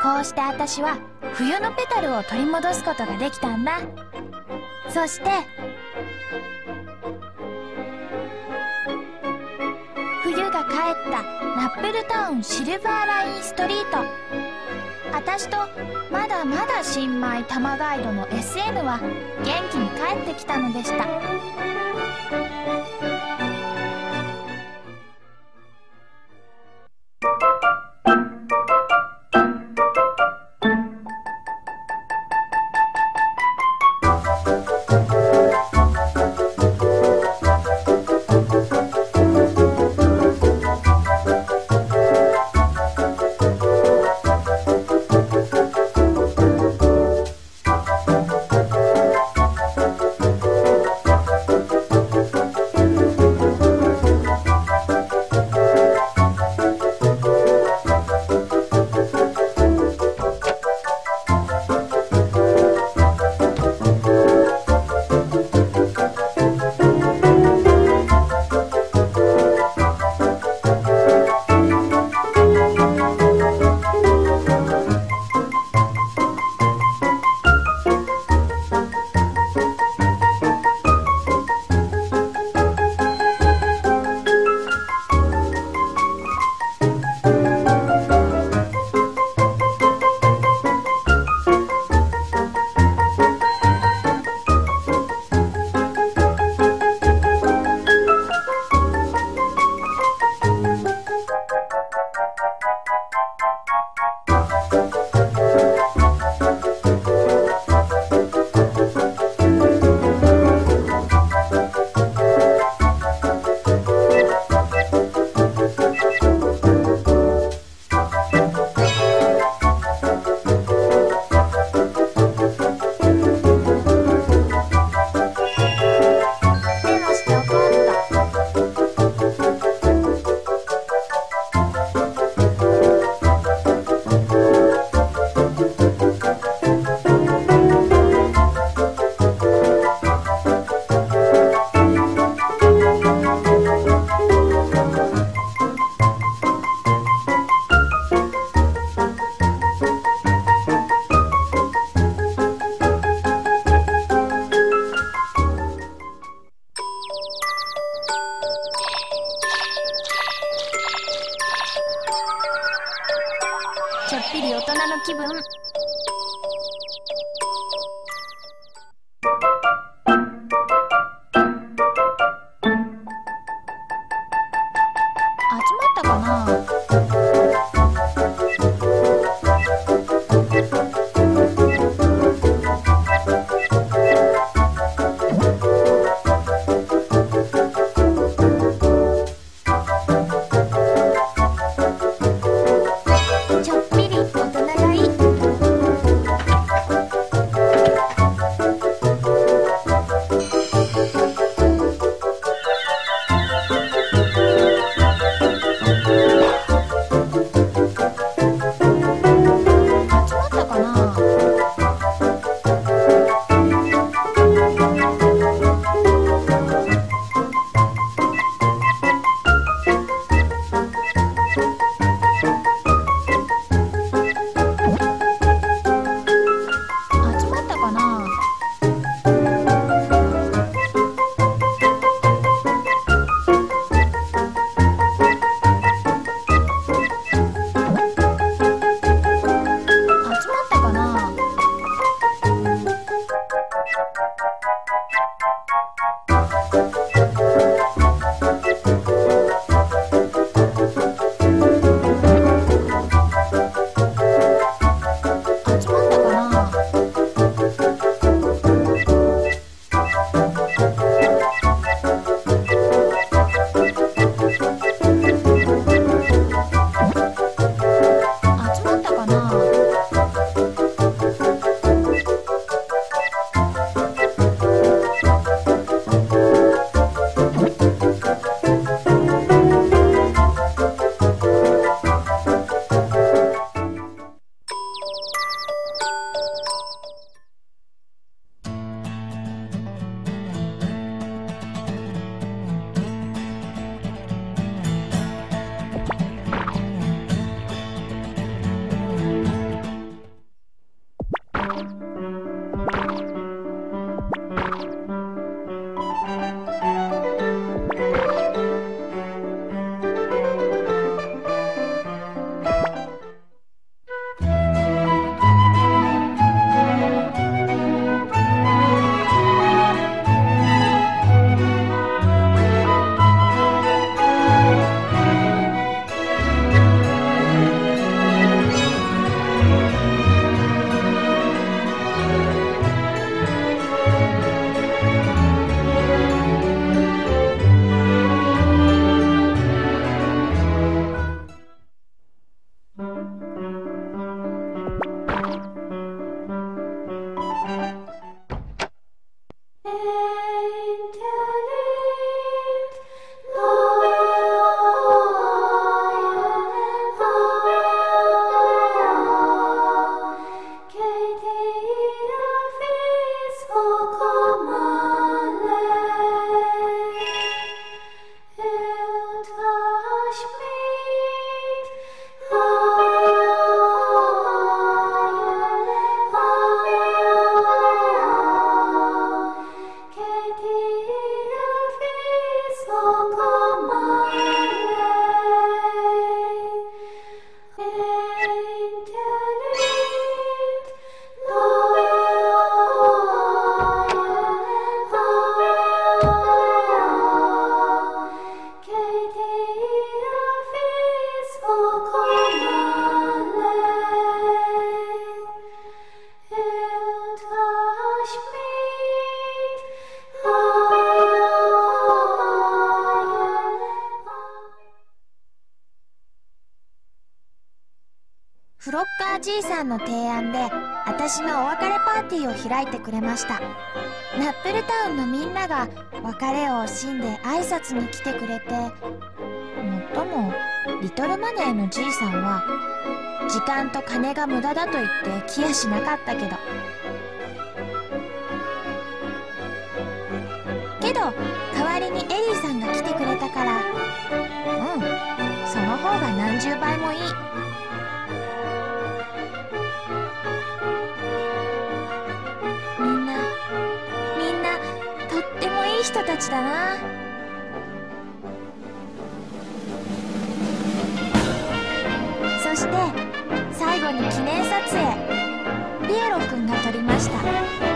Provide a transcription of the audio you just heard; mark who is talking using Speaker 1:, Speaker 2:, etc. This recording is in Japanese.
Speaker 1: こうして私は冬のペタルを取り戻すことができたんだ。そして冬が帰ったナップルタウンシルバーラインストリート。私とまだまだ新米玉ガイドの SN は元気に帰ってきたのでした。ちょっぴり大人の気分。集まったかな。ちょっぴり大人がいい。 クロッカーじいさんの提案で私のお別れパーティーを開いてくれました。ナップルタウンのみんなが別れを惜しんで挨拶に来てくれて、もっともリトルマネーのじいさんは時間と金が無駄だと言って来やしなかったけど、代わりにエリーさんが来てくれたから、その方が何十倍もいい。みんなとってもいい人たちだな。そして最後に記念撮影、ピエロくんが撮りました。